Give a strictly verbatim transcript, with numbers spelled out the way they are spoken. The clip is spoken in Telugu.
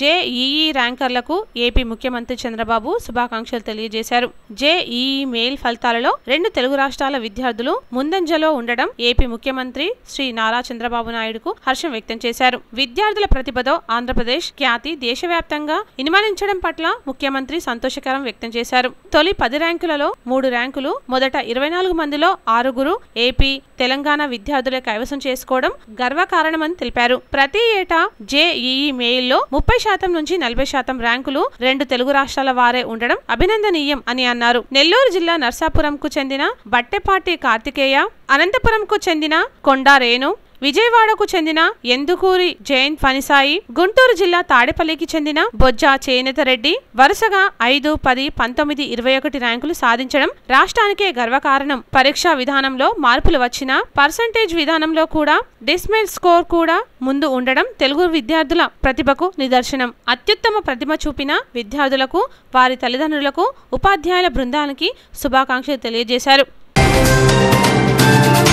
జేఈఈ ర్యాంకర్లకు ఏపీ ముఖ్యమంత్రి చంద్రబాబు శుభాకాంక్షలు తెలియజేశారు. జేఈఈ మెయిల్ ఫలితాలలో రెండు తెలుగు రాష్ట్రాల విద్యార్థులు ముందంజలో ఉండడం ఏపీ ముఖ్యమంత్రి శ్రీ నారా చంద్రబాబు నాయుడుకు హర్షం వ్యక్తం చేశారు. విద్యార్థుల ప్రతిభతో ఆంధ్రప్రదేశ్ ఖ్యాతి దేశవ్యాప్తంగా ఇనుమడించడం పట్ల ముఖ్యమంత్రి సంతోషకరం వ్యక్తం చేశారు. తొలి పది ర్యాంకులలో మూడు ర్యాంకులు మొదట ఇరవై నాలుగు మందిలో ఆరుగురు ఏపీ, తెలంగాణ విద్యార్థులే కైవసం చేసుకోవడం గర్వకారణమని తెలిపారు. ప్రతి ఏటా జేఈఈ మెయిల్లో ముప్పై శాతం నుంచి నలభై శాతం ర్యాంకులు రెండు తెలుగు రాష్ట్రాల వారే ఉండడం అభినందనీయం అని అన్నారు. నెల్లూరు జిల్లా నర్సాపురంకు చెందిన బట్టెపాటి కార్తికేయ, అనంతపురంకు చెందిన కొండా రేణు, విజయవాడకు చెందిన ఎందుకూరి జైన్ ఫణిసాయి, గుంటూరు జిల్లా తాడేపల్లికి చెందిన బొజ్జా చేనేత రెడ్డి వరుసగా ఐదు, పది, పంతొమ్మిది, ఇరవై ఒకటి ర్యాంకులు సాధించడం రాష్ట్రానికే గర్వకారణం. పరీక్షా విధానంలో మార్పులు వచ్చినా పర్సంటేజ్ విధానంలో కూడా డెసిమల్ స్కోర్ కూడా ముందు ఉండడం తెలుగు విద్యార్థుల ప్రతిభకు నిదర్శనం. అత్యుత్తమ ప్రతిభ చూపిన విద్యార్థులకు, వారి తల్లిదండ్రులకు, ఉపాధ్యాయుల బృందానికి శుభాకాంక్షలు తెలియజేశారు.